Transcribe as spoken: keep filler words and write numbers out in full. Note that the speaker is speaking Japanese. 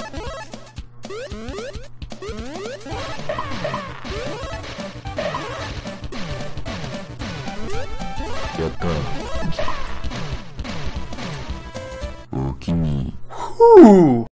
やった。おおきに。 ふう。